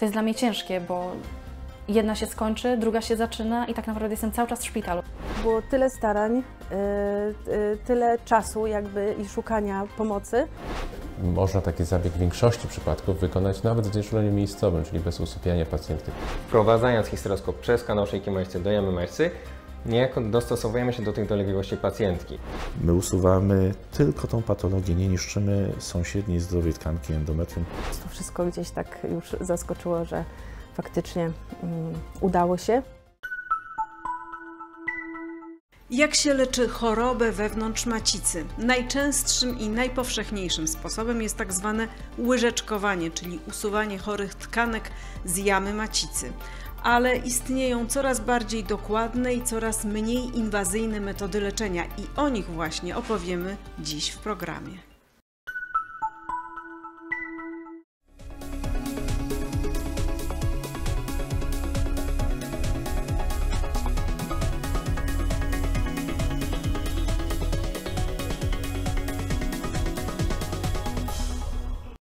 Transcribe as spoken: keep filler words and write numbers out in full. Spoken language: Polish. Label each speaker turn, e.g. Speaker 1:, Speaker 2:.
Speaker 1: To jest dla mnie ciężkie, bo jedna się skończy, druga się zaczyna i tak naprawdę jestem cały czas w szpitalu.
Speaker 2: Było tyle starań, yy, yy, tyle czasu jakby i szukania pomocy.
Speaker 3: Można taki zabieg w większości przypadków wykonać nawet w znieczuleniu miejscowym, czyli bez usypiania pacjentki.
Speaker 4: Wprowadzając histeroskop przez kanał szyjki mańczcy do jamy mańczcy, niejako dostosowujemy się do tych dolegliwości pacjentki.
Speaker 5: My usuwamy tylko tą patologię, nie niszczymy sąsiedniej zdrowej tkanki endometrium.
Speaker 2: To wszystko gdzieś tak już zaskoczyło, że faktycznie um, udało się.
Speaker 6: Jak się leczy chorobę wewnątrz macicy? Najczęstszym i najpowszechniejszym sposobem jest tak zwane łyżeczkowanie, czyli usuwanie chorych tkanek z jamy macicy. Ale istnieją coraz bardziej dokładne i coraz mniej inwazyjne metody leczenia i o nich właśnie opowiemy dziś w programie.